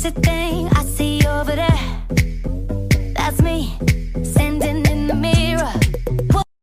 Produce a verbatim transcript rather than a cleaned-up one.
Here's the thing, I see you over there.